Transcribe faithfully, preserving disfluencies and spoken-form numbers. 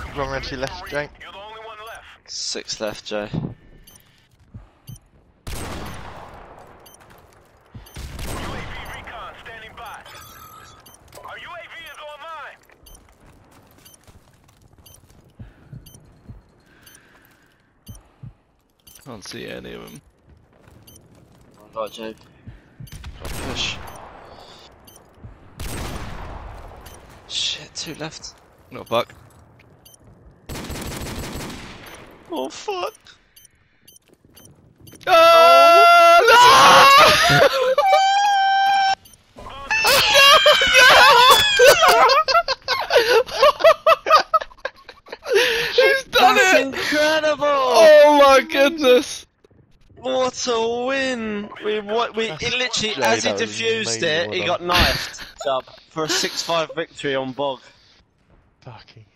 Wrong end to your left, Jake. You're the only one left. Six left, Joe. U A V recon standing by. Our U A V is online. Can't see any of them. Right, Joe. Got push. Shit, two left. Not buck. Oh fuck! Oh, He's done That's it! incredible! Oh my goodness! What a win! We what we That's- it literally Jay, as he that was defused amazing, it, well he done. got knifed. Sub for a six five victory on Bog. Fucking